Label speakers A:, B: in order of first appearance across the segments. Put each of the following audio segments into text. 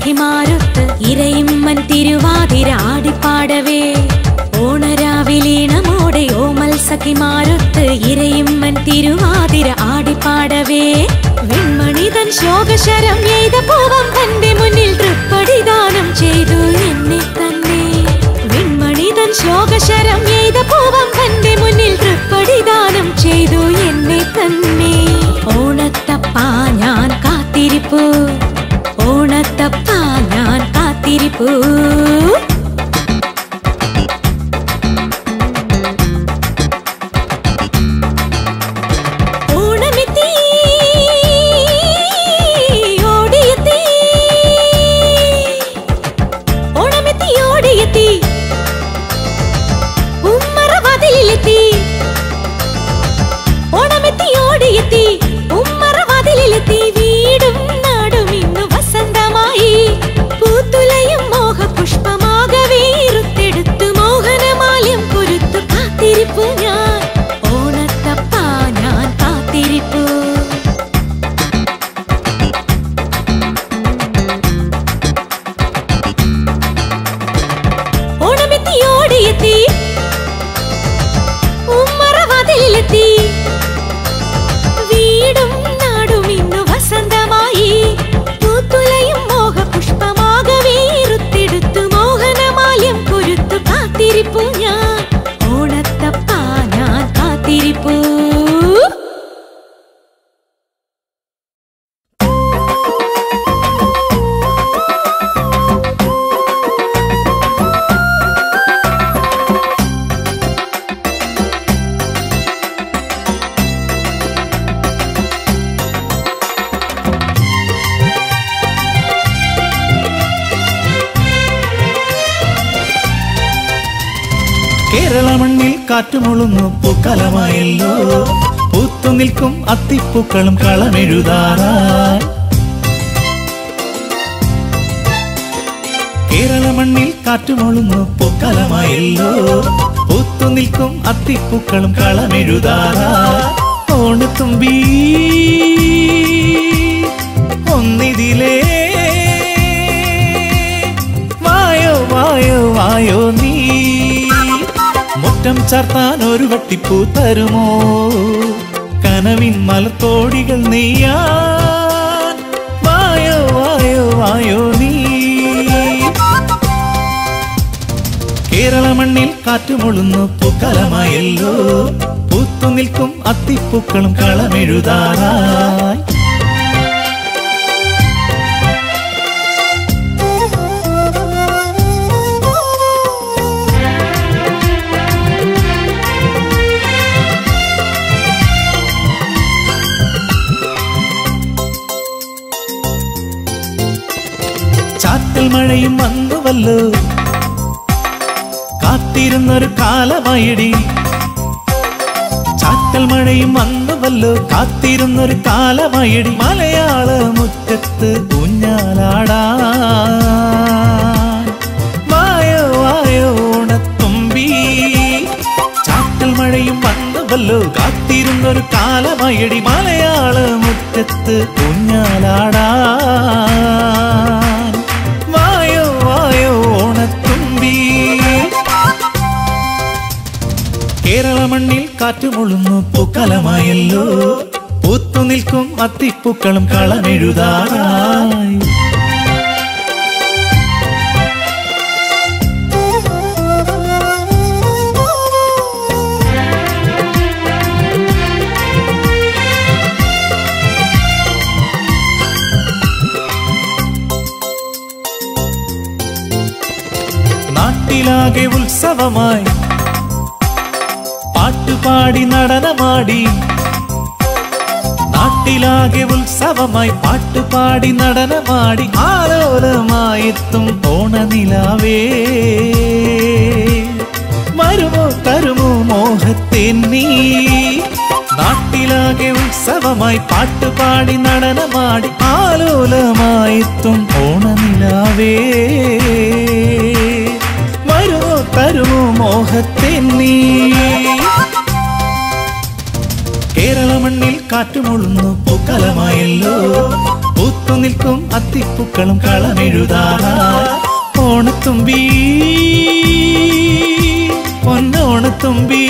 A: സഖിമാരൊത്ത് ഇരയിമ്മൻ തിരുവാതിര ആടിപ്പാടവേ ഓണരാവിലീണമോടെ ഓമൽ സഖിമാരൊത്ത് ഇരയിമ്മൻ തിരുവാതിര ആടിപ്പാടവേ വെൺമണിതൻ ശോകശരം എയ്ത പൂവം തന്റെ മുന്നിൽ തൃപ്പടിദാനം ചെയ്തു എന്നെ തന്നെ വെൺമണിതൻ ശോകശരം എയ്ത പൂവം തന്റെ മുന്നിൽ തൃപ്പടിദാനം ചെയ്തു എന്നെ തന്നെ ഓണത്തപ്പാ ഞാൻ കാത്തിരിപ്പു ഓണത്തപ്പാ ഞാൻ കാത്തിരിപ്പു വീടും നാടും ഇന്നു വസന്തമായി പൂത്തുലയും മോഹപുഷ്പമാകവേ റുത്തെടുത്തു മോഹനമാല്യം കൊരുത്തു കാത്തിരിപ്പു ഞാൻ ഓണത്തപ്പാ ഞാൻ കാത്തിരിപ്പു ഓണമെത്തി ഓടിയെത്തി ഉമ്മറവാതിലെത്തി വീടും നാടും ഇന്നു വസന്തമായി പൂത്തുലയും മോഹപുഷ്പമാകവേ റുത്തെടുത്തു മോഹനമാല്യം കൊരുത്തു കാത്തിരിപ്പു ഞാൻ ഓണത്തപ്പാ ഞാൻ കാത്തിരിപ്പു
B: കേരള മണ്ണിൽ കാറ്റുമുളുന്നു പൂക്കാലമായല്ലോ പൂത്തു നിൽക്കും അത്തിപ്പൂക്കളും കളമെഴുതാറായി കേരള മണ്ണിൽ കാറ്റുമുളുന്നു പൂക്കാലമായല്ലോ പൂത്തു നിൽക്കും അത്തിപ്പൂക്കളും കളമെഴുതാറായി ഓണത്തുമ്പി ഒന്നിതിലേ വായോ വായോ വായോ നീ മുറ്റം ചാർത്താൻ ഒരു വട്ടിപ്പൂ തരുമോ കനവിൻ മലത്തോടികൾ നെയ്യാൻ വായോ വായോ വായോ നീ കേരള മണ്ണിൽ കാറ്റുമുളുന്നു പൂക്കാലമായല്ലോ പൂത്തു നിൽക്കും അത്തിപ്പൂക്കളും കളമെഴുതാറായി ചാറ്റൽ മഴയും വന്നുവല്ലോ കാത്തിരുന്നൊരു കാലമായിടി ചാറ്റൽ മഴയും വന്നുവല്ലോ കാത്തിരുന്നൊരു കാലമായിടി മലയാള മുറ്റത്ത് ഊഞ്ഞാലാടാൻ വായോ വായോ ഓണത്തുമ്പി ചാറ്റൽ മഴയും വന്നുവല്ലോ കാത്തിരുന്നൊരു കാലമായിടി മലയാള മുറ്റത്ത് ഊഞ്ഞാലാടാൻ ഓണത്തുമ്പി കേരള മണ്ണിൽ കാറ്റുമുളുന്നു പൂക്കാലമായല്ലോ പൂത്തു നിൽക്കും അത്തിപ്പൂക്കളും കളമെഴുതാറായി നാട്ടിലാകെ ഉത്സവമായി പാട്ടുപാടി നടനമാടി നാട്ടിലാകെ ഉത്സവമായി പാട്ടുപാടി നടനമാടി ആലോലമായെത്തും ഓണനിലാവേ വരുമോ തരുമോ മോഹത്തെ നീ നാട്ടിലാകെ ഉത്സവമായി പാട്ടുപാടി നടനമാടി ആലോലമായെത്തും ഓണനിലാവേ വരുമോ തരുമോ മോഹത്തെ നീ കേരള മണ്ണിൽ കാറ്റുമുളുന്നു പൂക്കാലമായല്ലോ പൂത്തു നിൽക്കും അത്തിപ്പൂക്കളും കളമെഴുതാറായി. ഓണത്തുമ്പി പൊന്നോണത്തുമ്പി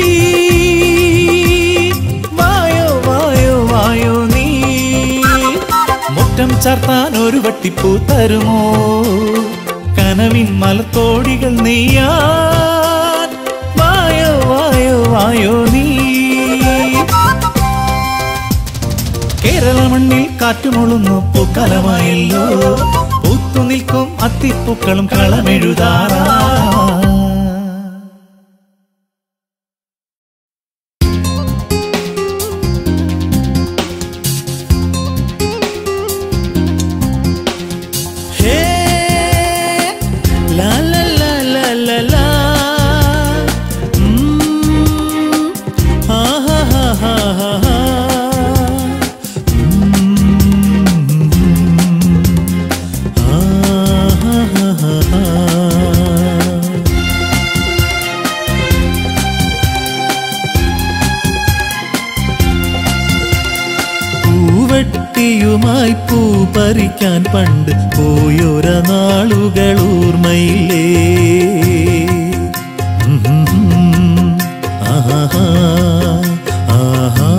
B: വായോ വായോ വായോ നീ. മുറ്റം ചാർത്താൻ ഒരു വട്ടിപ്പൂ തരുമോ? കനവിൻ മലത്തോടികൾ നെയ്യാൻ വായോ വായോ വായോ നീ. കേരള മണ്ണിൽ കാറ്റുമൊളുന്നു പൂക്കാലമായല്ലോ. പൂത്തു നിൽക്കും അത്തിപ്പൂക്കളും കളമെഴുതാറായി.
C: പൂവട്ടിയുമായി പൂ പറിക്കാൻ പണ്ട് പോയൊര നാളുകൾ ഓർമ്മയില്ലേ? ആഹാ ആഹാ.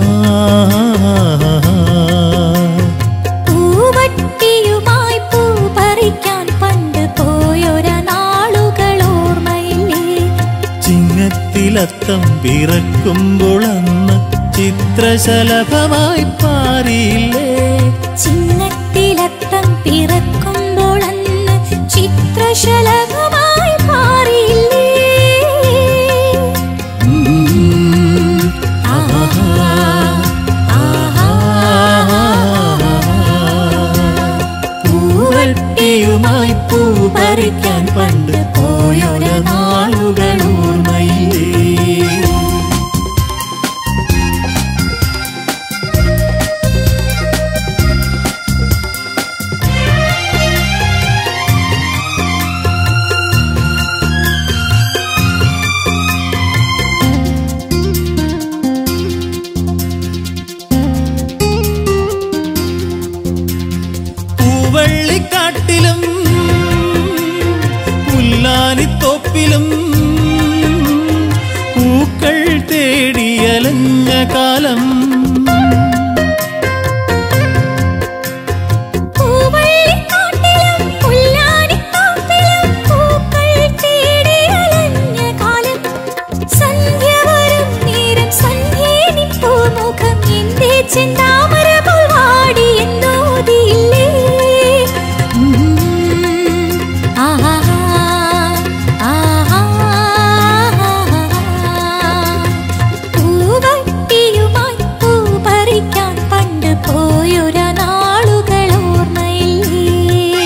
A: പൂവട്ടിയുമായി പൂ പറിക്കാൻ പണ്ട് പോയൊര നാളുകൾ ഓർമ്മയില്ലേ?
C: ചിങ്ങത്തിലത്തം പിറക്കുമ്പോൾ അന്ന് ചിത്രശലഭമായി പാറിയില്ലേ?
A: ചിങ്ങത്തിലത്തം പിറക്കുമ്പോൾ അന്ന് ചിത്രശലഭമായി പാറിയില്ലേ?
C: പൂവട്ടിയുമായി പൂ പറിക്കാൻ പണ്ട് പോയൊര നാളുകൾ ഓർമ്മയില്ലേ? പൂവള്ളിക്കാട്ടിലും പുല്ലാനിത്തോപ്പിലും പൂക്കൾ തേടിയലഞ്ഞ കാലം.
A: പൂവള്ളിക്കാട്ടിലും പുല്ലാനിത്തോപ്പിലും പൂക്കൾ തേടിയലഞ്ഞ കാലം. സന്ധ്യ വരും നേരം സന്ധ്യേ നിൻ പൂമുഖം എന്റെ ചെന്താമര പോൽ വാടി എന്നോതിയില്ലേ? പൂവട്ടിയുമായി പൂ പറിക്കാൻ പണ്ട് പോയൊര നാളുകൾ ഓർമ്മയില്ലേ?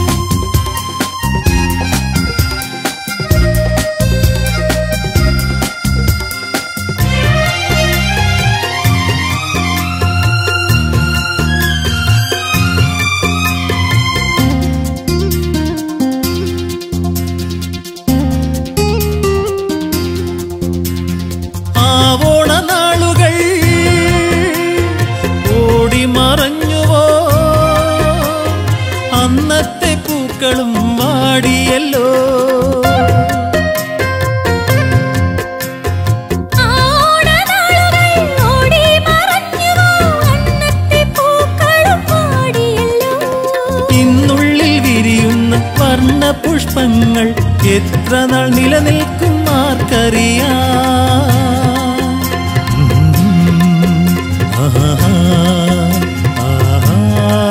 C: ആവോണ നാളുകൾ ഓടി മറഞ്ഞുവോ? അന്നത്തെ പൂക്കളും വാടിയല്ലോ.
A: ഓണനാളുകൾ ഓടി മറഞ്ഞുവോ? അന്നത്തെ പൂക്കളും വാടിയല്ലോ.
C: ഇന്നുള്ളിൽ വിരിയുന്ന വർണ്ണ പുഷ്പങ്ങൾ എത്ര നാൾ നിലനിൽക്കും ആർക്കറിയാം? ആഹാ ആഹാ.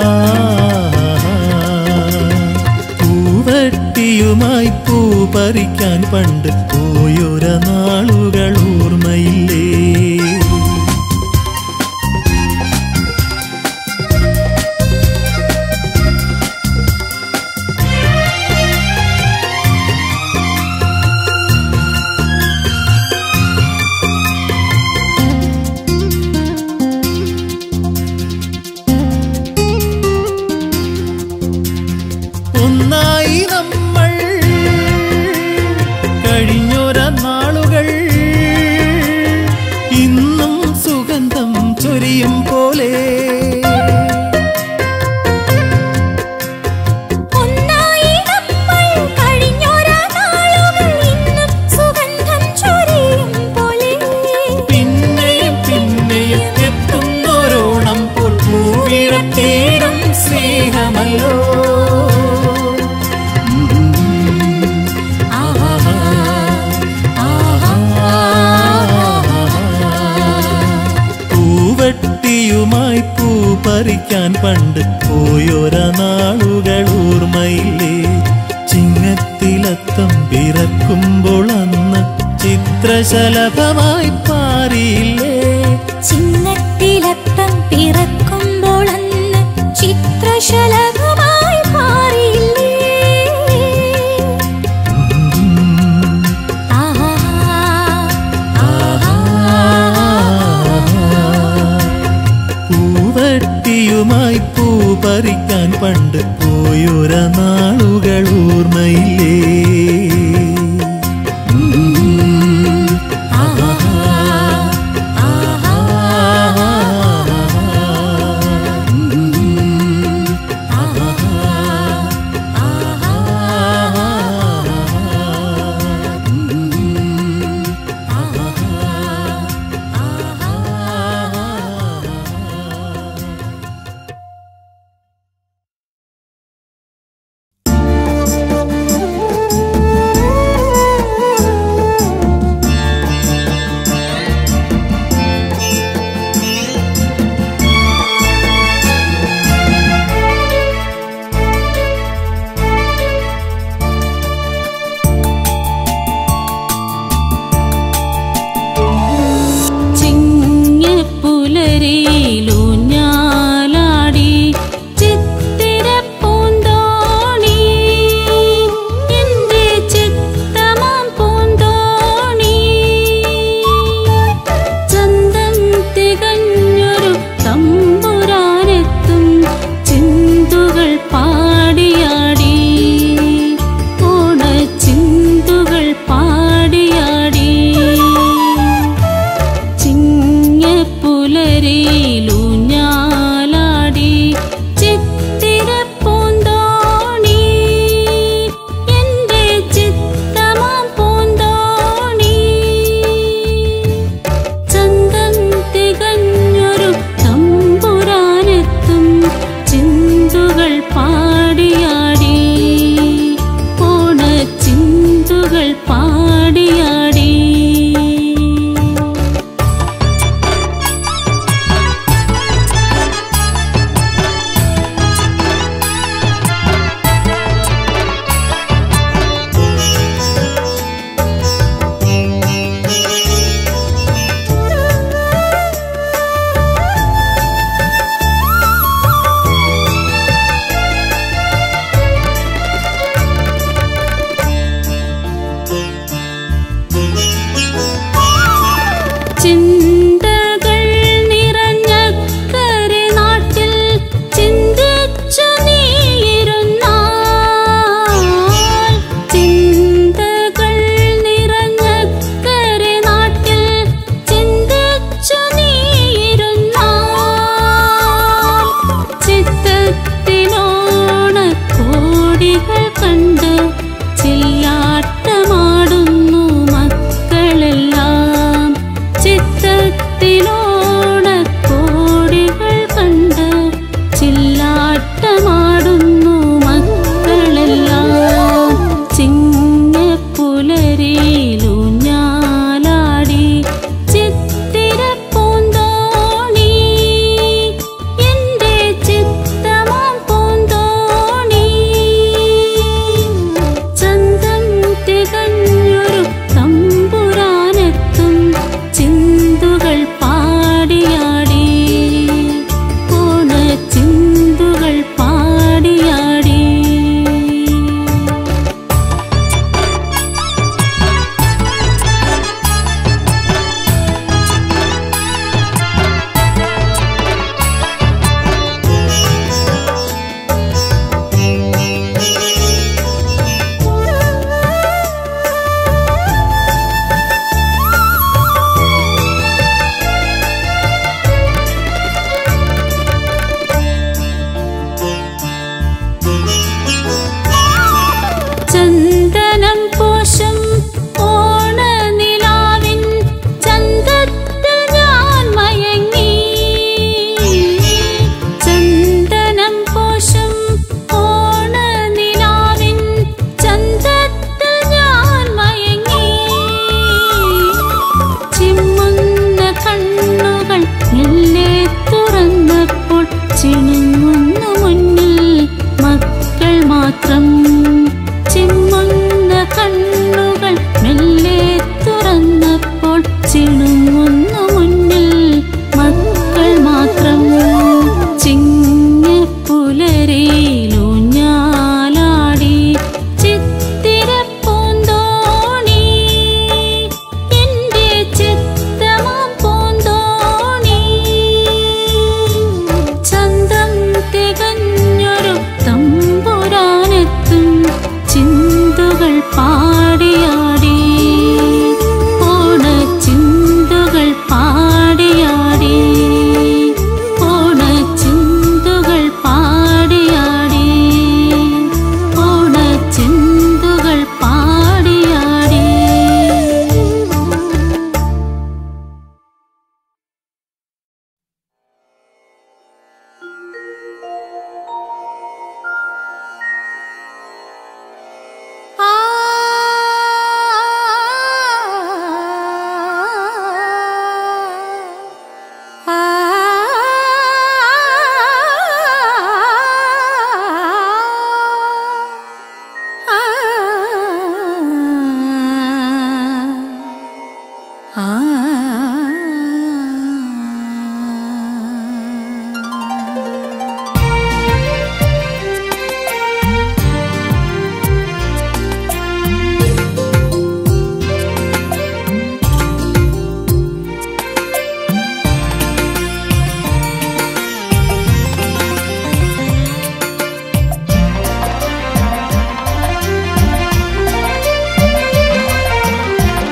C: പൂവട്ടിയുമായി പൂ പറിക്കാൻ പണ്ട് പോയൊര നാളുകൾ ഓർമ്മയില്ലേ? ഒന്നായി നമ്മൾ കഴിഞ്ഞ പൂവട്ടിയുമായി പൂ പറിക്കാൻ പണ്ട് പോയൊര നാളുകൾ ഓർമ്മയില്ലേ? ചിങ്ങത്തിലത്തം പിറക്കുമ്പോൾ അന്ന് ചിത്രശലഭമായി പാറിയില്ലേ?
A: ചിങ്ങത്തിലത്തം പിറക്കുമ്പോൾ അന്ന് ചിത്രശലഭമായി മാറിയില്ലേ?
C: പൂവട്ടിയുമായി പൂ പറിക്കാൻ പണ്ട് പോയൊര നാളുകൾ ഓർമ്മയില്ലേ?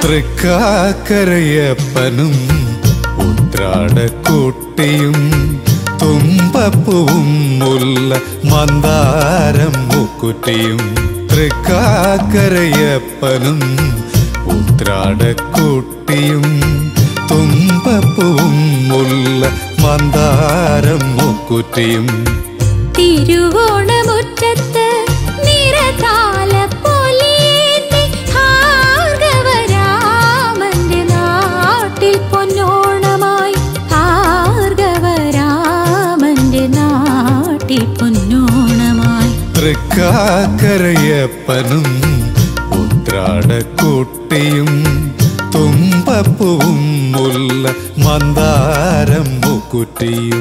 D: തൃക്കാക്കരയപ്പനും ഉത്രാടക്കുട്ടിയും തുമ്പപ്പൂവും മുല്ല മന്ദാരം മുക്കുറ്റിയും. തൃക്കാക്കരയപ്പനും ഉത്രാടക്കുട്ടിയും തുമ്പപ്പൂവും മുല്ല മന്ദാരം മുക്കുറ്റിയും.
A: തിരുവോണമുറ്റത്ത് നിറതാലപ്പൊലിയേന്തി ഭാർഗവരാമന്റെ നാട്ടിൽ പൊന്നോണമായി. ഭാർഗവരാമന്റെ നാട്ടിൽ പൊന്നോണമായി.
D: തൃക്കാക്കരയപ്പനും ഉത്രാടക്കുട്ടിയും തുമ്പപ്പൂവും മുല്ല മന്ദാരം മുക്കുറ്റിയും.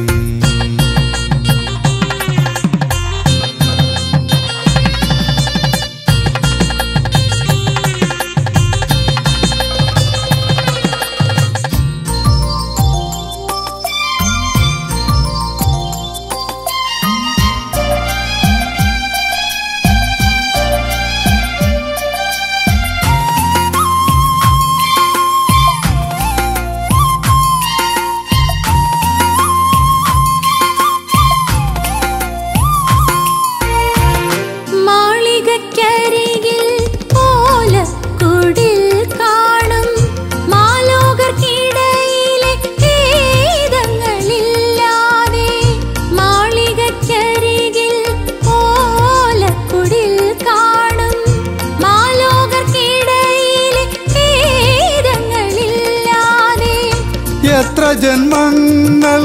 D: എത്ര ജന്മങ്ങൾ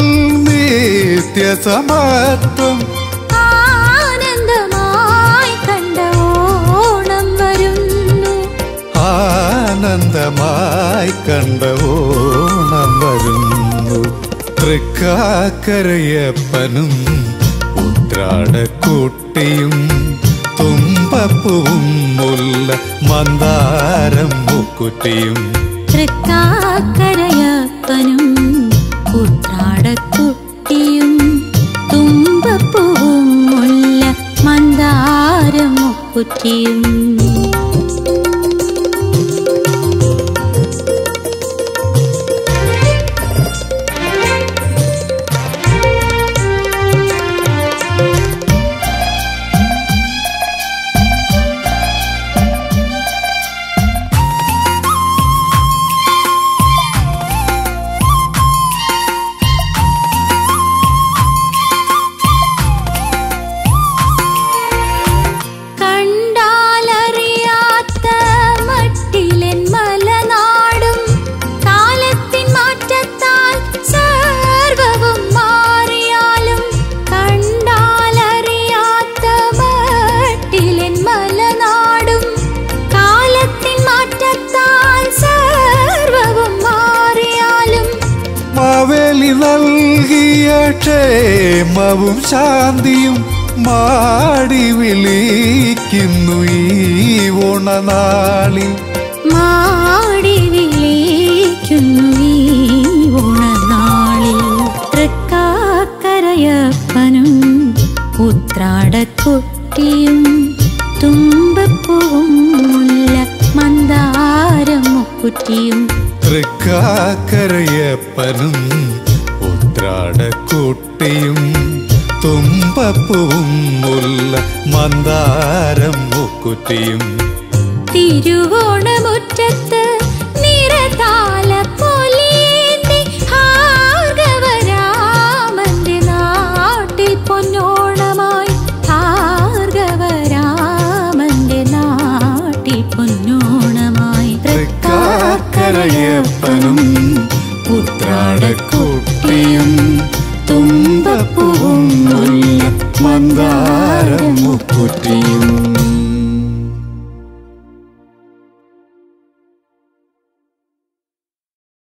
D: നിത്യസമത്വം
A: ആനന്ദമായി കണ്ട ഓണം വരുന്നു.
D: ആനന്ദമായി കണ്ട ഓണം വരുന്നു. തൃക്കാക്കരയപ്പനും ഉത്രാടക്കുട്ടിയും തുമ്പപ്പൂവും മുല്ല മന്ദാരം മുക്കുറ്റിയും.
A: തൃക്കാക്കരയപ്പനും ഉത്രാടക്കുട്ടിയും തുമ്പപ്പൂവും മുല്ല മന്ദാരം മുക്കുറ്റിയും.
D: നൽകിയ ക്ഷേമവും ശാന്തിയും മാടി വിളിക്കുന്നു ഈ ഓണനാളിൽ.
A: മാടി വിളിക്കുന്നു ഈ ഓണനാളിൽ. തൃക്കാക്കരയപ്പനും ഉത്രാടക്കുട്ടിയും തുമ്പപ്പൂവും മുല്ല മന്ദാരം മുക്കുറ്റിയും.
D: തൃക്കാക്കരയപ്പനും ഉത്രാടക്കുട്ടിയും തുമ്പപ്പൂവും മുല്ല മന്ദാരം മുക്കുറ്റിയും.
A: തിരുവോണമുറ്റത്ത് നിറതാലപ്പൊലിയേന്തി ഭാർഗവരാമന്റെ നാട്ടിൽ പൊന്നോണമായി. ഭാർഗവരാമന്റെ നാട്ടിൽ പൊന്നോണമായി.
D: തൃക്കാക്കരയപ്പനും ഉത്രാടക്കുട്ടിയും തുമ്പപ്പൂവും മുല്ല മന്ദാരം